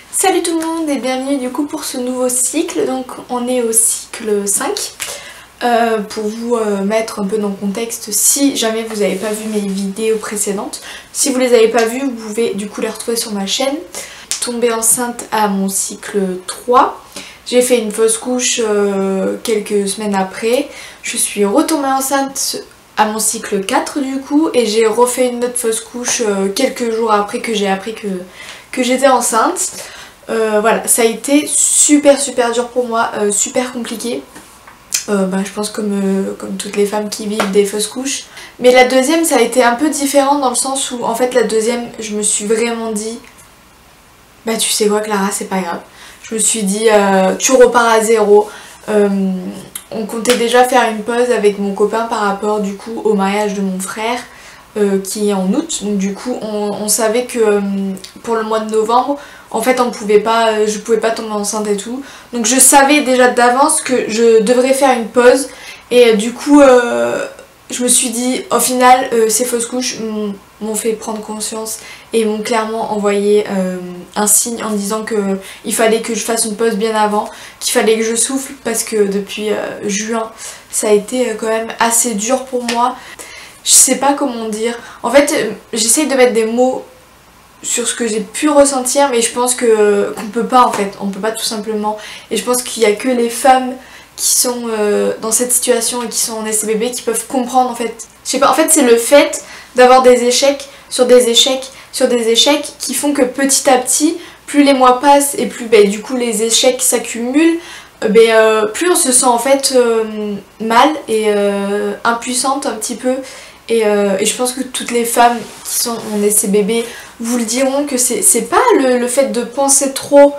Salut tout le monde et bienvenue du coup pour ce nouveau cycle. Donc on est au cycle 5. Pour vous mettre un peu dans le contexte, si jamais vous n'avez pas vu mes vidéos précédentes, si vous les avez pas vues, vous pouvez du coup les retrouver sur ma chaîne. Tombée enceinte à mon cycle 3. J'ai fait une fausse couche quelques semaines après. Je suis retombée enceinte à mon cycle 4 du coup, et j'ai refait une autre fausse couche quelques jours après que j'ai appris que j'étais enceinte. Voilà, ça a été super dur pour moi, super compliqué. Je pense comme toutes les femmes qui vivent des fausses couches. Mais la deuxième, ça a été un peu différent dans le sens où en fait la deuxième, je me suis vraiment dit bah tu sais quoi Clara, c'est pas grave. Je me suis dit tu repars à zéro. On comptait déjà faire une pause avec mon copain par rapport du coup au mariage de mon frère qui est en août. Donc du coup on savait que pour le mois de novembre en fait je pouvais pas tomber enceinte et tout. Donc je savais déjà d'avance que je devrais faire une pause. Et du coup je me suis dit au final ces fausses couches m'ont fait prendre conscience et m'ont clairement envoyé un signe en me disant qu'il fallait que je fasse une pause bien avant, qu'il fallait que je souffle parce que depuis juin ça a été quand même assez dur pour moi. Je sais pas comment dire. En fait j'essaye de mettre des mots sur ce que j'ai pu ressentir, mais je pense qu'on peut pas en fait, on peut pas tout simplement. Et je pense qu'il y a que les femmes qui sont dans cette situation et qui sont en SCBB qui peuvent comprendre en fait. Je sais pas, en fait c'est le fait d'avoir des échecs sur des échecs sur des échecs qui font que petit à petit, plus les mois passent et plus du coup les échecs s'accumulent, plus on se sent en fait mal et impuissante un petit peu. Et je pense que toutes les femmes qui sont en SCBB vous le diront que c'est pas le fait de penser trop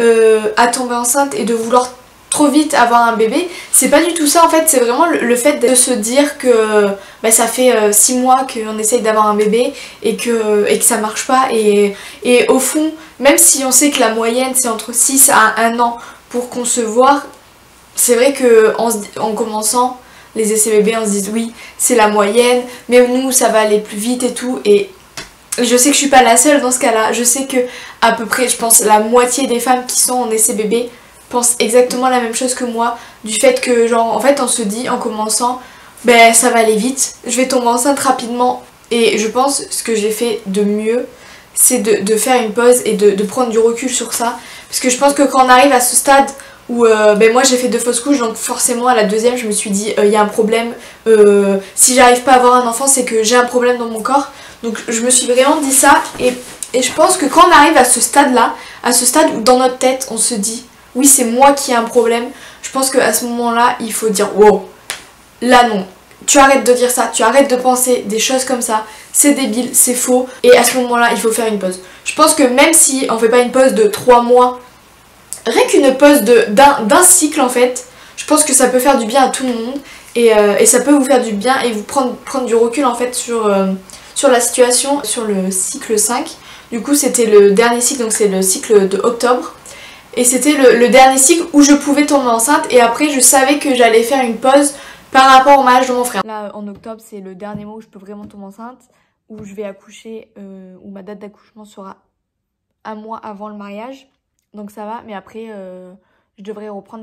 à tomber enceinte et de vouloir trop vite avoir un bébé, c'est pas du tout ça en fait, c'est vraiment le fait de se dire que ça fait 6 mois qu'on essaye d'avoir un bébé et que ça marche pas, et au fond, même si on sait que la moyenne c'est entre 6 à 1 an pour concevoir, c'est vrai que en commençant les SCBB on se dit oui c'est la moyenne, mais nous ça va aller plus vite et tout, et je sais que je suis pas la seule dans ce cas là, je sais que à peu près je pense la moitié des femmes qui sont en SCBB pensent exactement la même chose que moi, du fait que genre en fait on se dit en commençant ça va aller vite, je vais tomber enceinte rapidement, et je pense ce que j'ai fait de mieux c'est de faire une pause et de prendre du recul sur ça, parce que je pense que quand on arrive à ce stade où moi j'ai fait 2 fausses couches, donc forcément à la deuxième je me suis dit il y a un problème, si j'arrive pas à avoir un enfant c'est que j'ai un problème dans mon corps, donc je me suis vraiment dit ça, et je pense que quand on arrive à ce stade là, à ce stade où dans notre tête on se dit oui c'est moi qui ai un problème, je pense qu'à ce moment là il faut dire wow, là non, tu arrêtes de dire ça, tu arrêtes de penser des choses comme ça, c'est débile, c'est faux, et à ce moment là il faut faire une pause. Je pense que même si on fait pas une pause de 3 mois, rien qu'une pause d'un cycle en fait, je pense que ça peut faire du bien à tout le monde, et ça peut vous faire du bien et vous prendre du recul en fait sur la situation. Sur le cycle 5, du coup c'était le dernier cycle, donc c'est le cycle de octobre, et c'était le dernier cycle où je pouvais tomber enceinte, et après je savais que j'allais faire une pause par rapport au mariage de mon frère. Là en octobre c'est le dernier mois où je peux vraiment tomber enceinte, où je vais accoucher, où ma date d'accouchement sera 1 mois avant le mariage. Donc ça va, mais après je devrais reprendre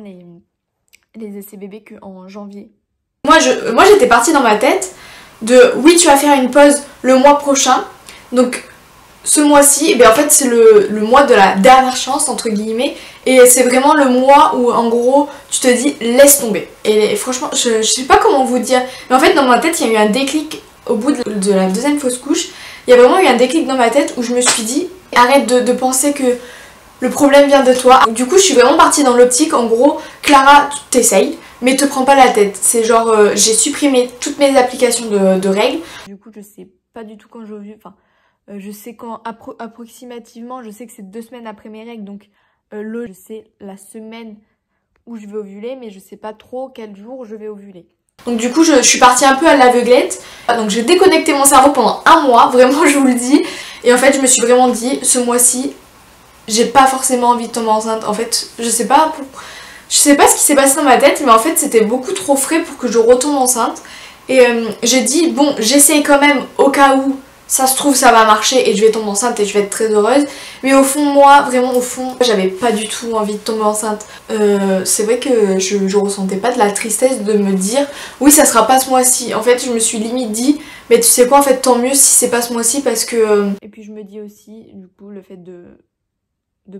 les SCBB qu'en janvier. Moi j'étais partie dans ma tête de oui tu vas faire une pause le mois prochain, donc ce mois-ci, en fait c'est le mois de la dernière chance entre guillemets, et c'est vraiment le mois où en gros tu te dis laisse tomber. Et franchement je sais pas comment vous dire, mais en fait dans ma tête il y a eu un déclic au bout de la deuxième fausse couche. Il y a vraiment eu un déclic dans ma tête où je me suis dit arrête de penser que le problème vient de toi. Du coup je suis vraiment partie dans l'optique en gros Clara t'essayes mais te prends pas la tête. C'est genre j'ai supprimé toutes mes applications de règles. Du coup je sais pas du tout quand je ovule, enfin je sais quand approximativement, je sais que c'est 2 semaines après mes règles, donc je sais la semaine où je vais ovuler, mais je sais pas trop quel jour je vais ovuler. Donc du coup je suis partie un peu à l'aveuglette, donc j'ai déconnecté mon cerveau pendant 1 mois, vraiment je vous le dis, et en fait je me suis vraiment dit ce mois-ci j'ai pas forcément envie de tomber enceinte. En fait je sais pas ce qui s'est passé dans ma tête, mais en fait c'était beaucoup trop frais pour que je retombe enceinte, et j'ai dit bon j'essaye quand même au cas où ça se trouve ça va marcher et je vais tomber enceinte et je vais être très heureuse. Mais au fond moi, vraiment au fond, j'avais pas du tout envie de tomber enceinte. C'est vrai que je ressentais pas de la tristesse de me dire oui ça sera pas ce mois-ci. En fait je me suis limite dit mais tu sais quoi en fait tant mieux si c'est pas ce mois-ci parce que... Et puis je me dis aussi du coup le fait de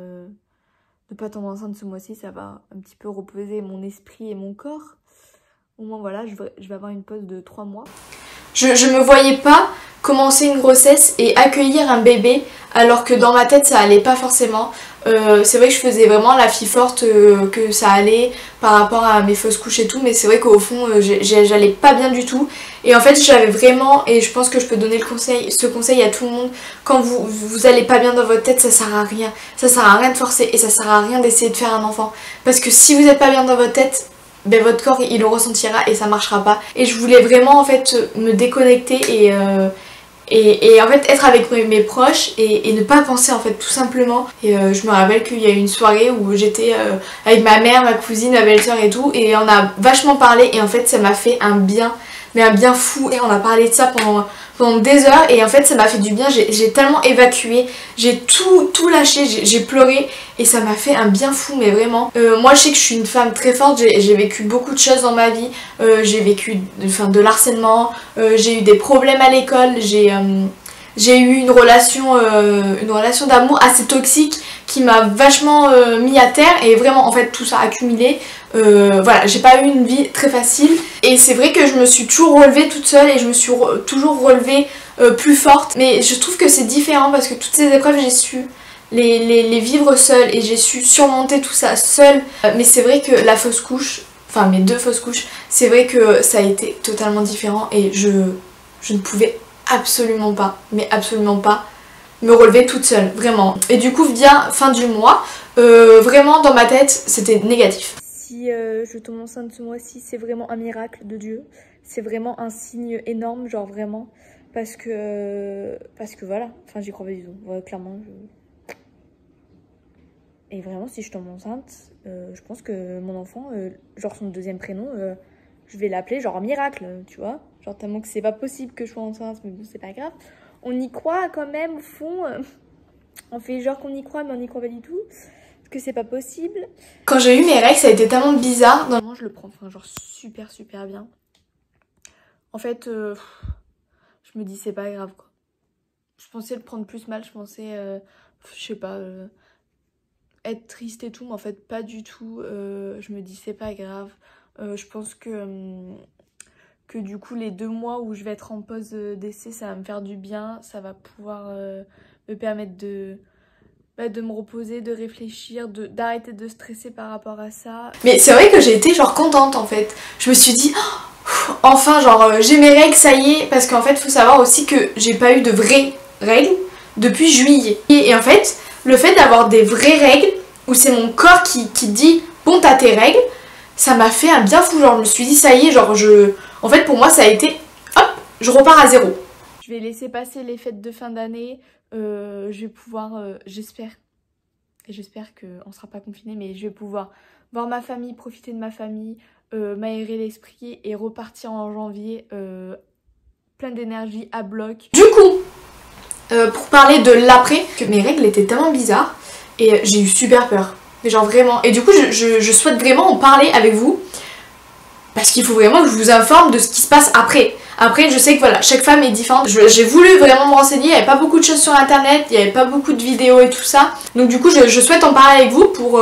pas tomber enceinte ce mois-ci, ça va un petit peu reposer mon esprit et mon corps. Au moins voilà, je vais avoir une pause de 3 mois. Je me voyais pas commencer une grossesse et accueillir un bébé alors que dans ma tête ça allait pas forcément. C'est vrai que je faisais vraiment la fille forte que ça allait par rapport à mes fausses couches et tout, mais c'est vrai qu'au fond j'allais pas bien du tout. Et en fait j'avais vraiment, et je pense que je peux donner ce conseil à tout le monde, quand vous allez pas bien dans votre tête, ça sert à rien. Ça sert à rien de forcer et ça sert à rien d'essayer de faire un enfant. Parce que si vous êtes pas bien dans votre tête, ben votre corps il le ressentira et ça marchera pas. Et je voulais vraiment en fait me déconnecter et en fait être avec mes proches et ne pas penser en fait tout simplement. Et je me rappelle qu'il y a eu une soirée où j'étais avec ma mère, ma cousine, ma belle-sœur et tout, et on a vachement parlé et en fait ça m'a fait un bien, mais un bien fou. Et on a parlé de ça pendant des heures et en fait ça m'a fait du bien, j'ai tellement évacué, j'ai tout lâché, j'ai pleuré et ça m'a fait un bien fou, mais vraiment. Moi je sais que je suis une femme très forte, j'ai vécu beaucoup de choses dans ma vie, j'ai vécu de l'harcèlement, j'ai eu des problèmes à l'école, j'ai eu une relation d'amour assez toxique qui m'a vachement mis à terre et vraiment en fait tout ça accumulé. Voilà, j'ai pas eu une vie très facile et c'est vrai que je me suis toujours relevée toute seule et je me suis toujours relevée plus forte, mais je trouve que c'est différent parce que toutes ces épreuves j'ai su les vivre seule et j'ai su surmonter tout ça seule. Mais c'est vrai que la fausse couche, enfin mes 2 fausses couches, c'est vrai que ça a été totalement différent et je ne pouvais absolument pas, mais absolument pas me relever toute seule, vraiment. Et du coup vient fin du mois, vraiment dans ma tête c'était négatif. Si je tombe enceinte ce mois-ci, c'est vraiment un miracle de Dieu, c'est vraiment un signe énorme, genre vraiment, parce que voilà, enfin j'y crois pas du tout, ouais, clairement. Et vraiment si je tombe enceinte, je pense que mon enfant, genre son 2e prénom, je vais l'appeler genre miracle, tu vois, genre tellement que c'est pas possible que je sois enceinte, mais bon c'est pas grave. On y croit quand même au fond, on fait genre qu'on y croit mais on n'y croit pas du tout. Que c'est pas possible. Quand j'ai eu mes règles ça a été tellement bizarre. Normalement je le prends enfin, genre super bien. En fait je me dis c'est pas grave quoi. Je pensais le prendre plus mal, je pensais je sais pas être triste et tout, mais en fait pas du tout. Je me dis c'est pas grave. Je pense que du coup les 2 mois où je vais être en pause d'essai ça va me faire du bien, ça va pouvoir me permettre de me reposer, de réfléchir, d'arrêter de stresser par rapport à ça. Mais c'est vrai que j'ai été genre contente en fait. Je me suis dit oh, enfin genre j'ai mes règles ça y est, parce qu'en fait faut savoir aussi que j'ai pas eu de vraies règles depuis juillet. Et en fait le fait d'avoir des vraies règles où c'est mon corps qui dit bon t'as tes règles, ça m'a fait un bien fou. Genre je me suis dit ça y est, genre en fait pour moi ça a été hop je repars à zéro. Je vais laisser passer les fêtes de fin d'année. Je vais pouvoir, j'espère qu'on ne sera pas confinés, mais je vais pouvoir voir ma famille, profiter de ma famille, m'aérer l'esprit et repartir en janvier plein d'énergie à bloc. Du coup, pour parler de l'après, que mes règles étaient tellement bizarres et j'ai eu super peur. Mais genre vraiment. Et du coup, je souhaite vraiment en parler avec vous parce qu'il faut vraiment que je vous informe de ce qui se passe après. Après je sais que voilà, chaque femme est différente. J'ai voulu vraiment me renseigner, il n'y avait pas beaucoup de choses sur internet, il n'y avait pas beaucoup de vidéos et tout ça. Donc du coup je souhaite en parler avec vous pour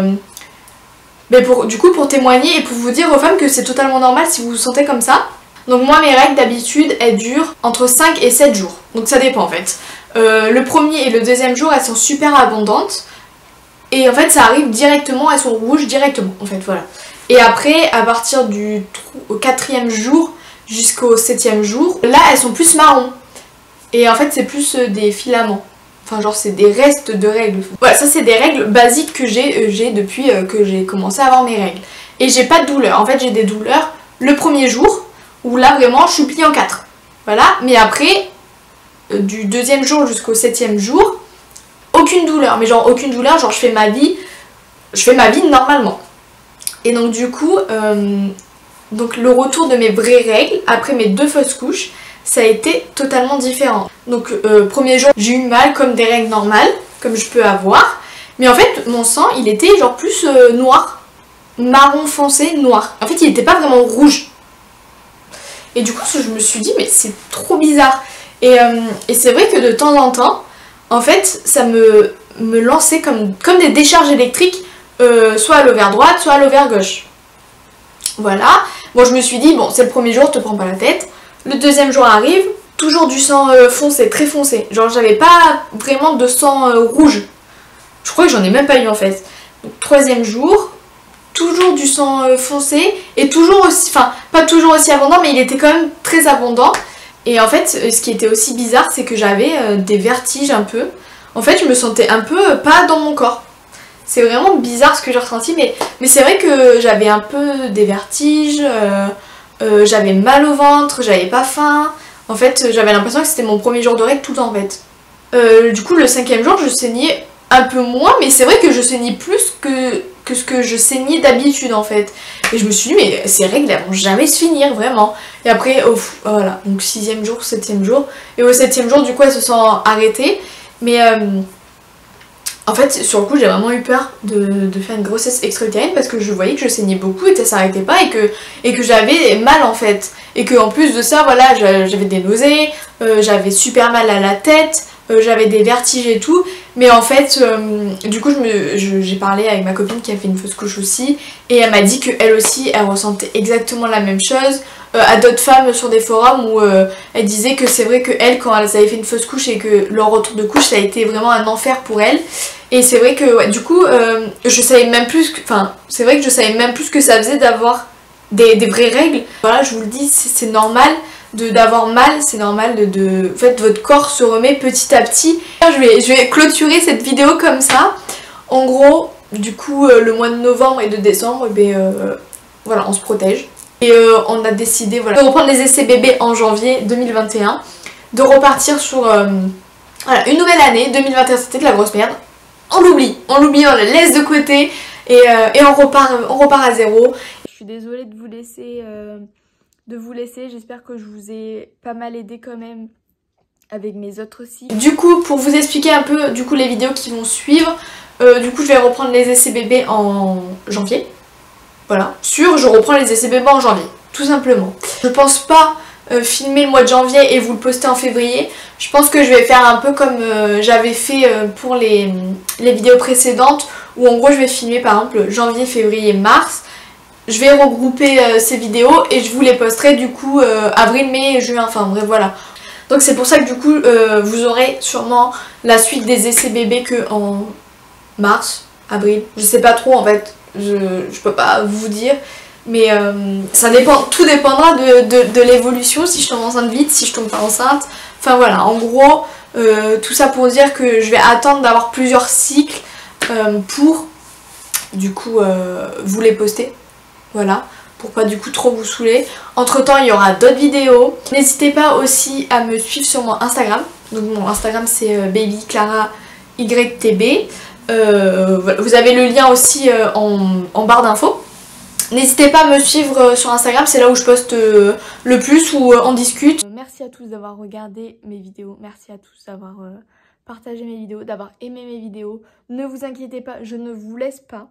témoigner et pour vous dire aux femmes que c'est totalement normal si vous vous sentez comme ça. Donc moi mes règles d'habitude elles durent entre 5 et 7 jours. Donc ça dépend en fait. Le premier et le 2e jour elles sont super abondantes. Et en fait ça arrive directement, elles sont rouges directement en fait, voilà. Et après à partir du 4e jour jusqu'au 7e jour, là elles sont plus marron. Et en fait c'est plus des filaments. Enfin genre c'est des restes de règles. Voilà, ça c'est des règles basiques que j'ai depuis que j'ai commencé à avoir mes règles. Et j'ai pas de douleur. En fait j'ai des douleurs le premier jour où là vraiment je suis pliée en 4. Voilà, mais après du 2e jour jusqu'au 7e jour, aucune douleur. Mais genre aucune douleur, genre je fais ma vie normalement. Et donc du coup, donc le retour de mes vraies règles après mes 2 fausses couches, ça a été totalement différent. Donc premier jour j'ai eu mal comme des règles normales, comme je peux avoir, mais en fait mon sang il était genre plus noir, marron foncé, noir. En fait il était pas vraiment rouge. Et du coup je me suis dit mais c'est trop bizarre. Et c'est vrai que de temps en temps, en fait ça me lançait comme des décharges électriques, soit à l'ovaire droite, soit à l'ovaire gauche. Voilà, bon je me suis dit bon c'est le premier jour, te prends pas la tête. Le deuxième jour arrive, toujours du sang foncé, très foncé. Genre j'avais pas vraiment de sang rouge. Je crois que j'en ai même pas eu en fait. Donc troisième jour, toujours du sang foncé et toujours aussi, enfin pas toujours aussi abondant mais il était quand même très abondant. Et en fait ce qui était aussi bizarre c'est que j'avais des vertiges un peu. En fait je me sentais un peu pas dans mon corps. C'est vraiment bizarre ce que j'ai ressenti mais c'est vrai que j'avais un peu des vertiges, j'avais mal au ventre, j'avais pas faim. En fait j'avais l'impression que c'était mon premier jour de règles tout le temps en fait. Du coup le cinquième jour je saignais un peu moins mais c'est vrai que je saignais plus que ce que je saignais d'habitude en fait. Et je me suis dit mais ces règles elles vont jamais se finir vraiment. Et après voilà, donc 6e jour, 7e jour. Et au 7e jour du coup elles se sont arrêtées. Mais en fait sur le coup j'ai vraiment eu peur de faire une grossesse extra-utérine parce que je voyais que je saignais beaucoup et que ça s'arrêtait pas et que j'avais mal en fait. Et que en plus de ça voilà j'avais des nausées, j'avais super mal à la tête, j'avais des vertiges et tout. Mais en fait du coup j'ai parlé avec ma copine qui a fait une fausse couche aussi et elle m'a dit qu'elle aussi elle ressentait exactement la même chose. À d'autres femmes sur des forums où elle disait que c'est vrai que elle quand elles avaient fait une fausse couche et que leur retour de couche ça a été vraiment un enfer pour elles. Et c'est vrai que ouais, du coup je savais même plus c'est vrai que je savais même plus ce que ça faisait d'avoir des vraies règles. Voilà je vous le dis c'est normal d'avoir mal, c'est normal en fait votre corps se remet petit à petit. Je vais clôturer cette vidéo comme ça. En gros du coup le mois de novembre et de décembre voilà on se protège. Et on a décidé voilà, de reprendre les essais bébés en janvier 2021, de repartir sur voilà, une nouvelle année. 2021 c'était de la grosse merde, on l'oublie, on la laisse de côté et on repart à zéro. Je suis désolée de vous laisser, j'espère que je vous ai pas mal aidé quand même avec mes autres cycles. Du coup pour vous expliquer un peu du coup les vidéos qui vont suivre, du coup je vais reprendre les essais bébés en janvier. Voilà, je reprends les essais bébés en janvier, tout simplement. Je pense pas filmer le mois de janvier et vous le poster en février. Je pense que je vais faire un peu comme j'avais fait pour les vidéos précédentes, où en gros je vais filmer par exemple janvier, février, mars. Je vais regrouper ces vidéos et je vous les posterai du coup avril, mai, juin, enfin bref voilà. Donc c'est pour ça que du coup vous aurez sûrement la suite des essais bébés que en mars, avril, je sais pas trop en fait. Je peux pas vous dire mais ça dépend, tout dépendra de l'évolution, si je tombe enceinte vite, si je tombe pas enceinte, enfin voilà en gros tout ça pour dire que je vais attendre d'avoir plusieurs cycles pour du coup vous les poster, voilà, pour pas du coup trop vous saouler. Entre temps il y aura d'autres vidéos, n'hésitez pas aussi à me suivre sur mon Instagram, donc mon Instagram c'est babyclara_ytb. Vous avez le lien aussi en barre d'infos. N'hésitez pas à me suivre sur Instagram, c'est là où je poste le plus, où on discute. Merci à tous d'avoir regardé mes vidéos, merci à tous d'avoir partagé mes vidéos, d'avoir aimé mes vidéos. Ne vous inquiétez pas, je ne vous laisse pas.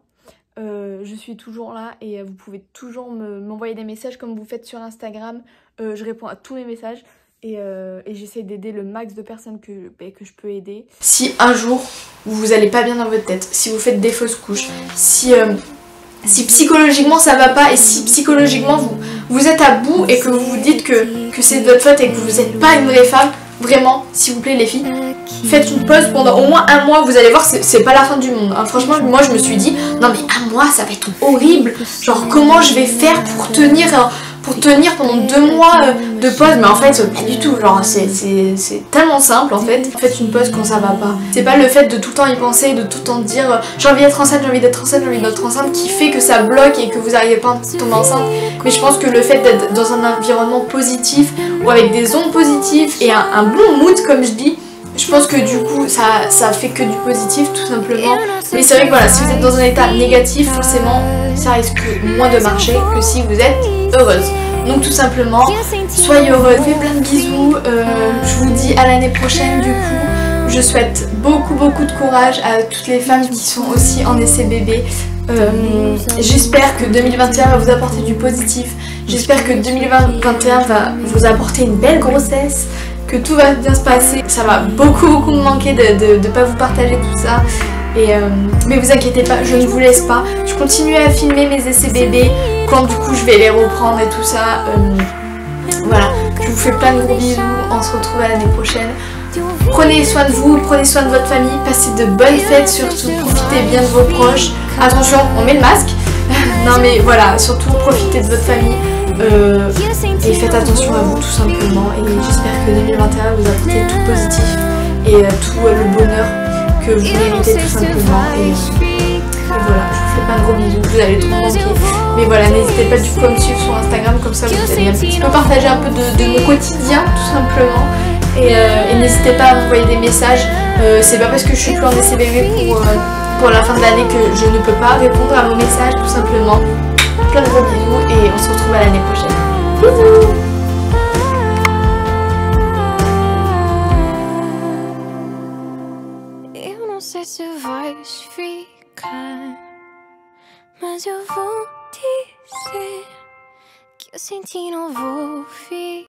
Je suis toujours là et vous pouvez toujours m'envoyer des messages comme vous faites sur Instagram. Je réponds à tous mes messages. Et j'essaie d'aider le max de personnes que je peux aider. Si un jour vous allez pas bien dans votre tête, si vous faites des fausses couches, si psychologiquement ça va pas et si psychologiquement vous êtes à bout et que vous vous dites que c'est de votre faute et que vous n'êtes pas une vraie femme, vraiment s'il vous plaît les filles, faites une pause pendant au moins un mois, vous allez voir c'est pas la fin du monde. Hein. Franchement moi je me suis dit non mais un mois ça va être horrible, genre comment je vais faire pour tenir pendant 2 mois de pause, mais en fait pas du tout, genre c'est tellement simple en fait. Faites une pause quand ça va pas. C'est pas le fait de tout le temps y penser, de tout le temps dire j'ai envie d'être enceinte, j'ai envie d'être enceinte, j'ai envie d'être enceinte qui fait que ça bloque et que vous n'arrivez pas à tomber enceinte. Mais je pense que le fait d'être dans un environnement positif ou avec des ondes positives et un bon mood comme je dis, je pense que du coup ça fait que du positif tout simplement. Mais c'est vrai que voilà, si vous êtes dans un état négatif, forcément ça risque moins de marcher que si vous êtes heureuse. Donc tout simplement, soyez heureux, faites plein de bisous, je vous dis à l'année prochaine du coup. Je souhaite beaucoup de courage à toutes les femmes qui sont aussi en essai bébé. J'espère que 2021 va vous apporter du positif. J'espère que 2021 va vous apporter une belle grossesse, que tout va bien se passer. Ça va beaucoup me manquer de ne pas vous partager tout ça. Mais vous inquiétez pas, je ne vous laisse pas. Je continue à filmer mes essais bébés quand du coup je vais les reprendre et tout ça. Voilà, je vous fais plein de gros bisous. On se retrouve à l'année prochaine. Prenez soin de vous, prenez soin de votre famille, passez de bonnes fêtes surtout, profitez bien de vos proches. Attention, on met le masque. Non mais voilà, surtout profitez de votre famille et faites attention à vous tout simplement. Et j'espère que 2021 vous apporter tout positif et tout le bonheur que vous méritez tout simplement. Et voilà, je vous fais plein de gros bisous, vous allez trop me manquer. Mais voilà, n'hésitez pas du coup à me suivre sur Instagram, comme ça vous allez un petit peu partager un peu de mon quotidien tout simplement. Et n'hésitez pas à m'envoyer des messages. C'est pas parce que je suis plus en essai bébé pour la fin de l'année que je ne peux pas répondre à vos messages tout simplement. Plein de gros bisous et on se retrouve à l'année prochaine. Bisous. Eu não sei se vais ficar, mas eu vou dizer que eu sem ti não vou ficar.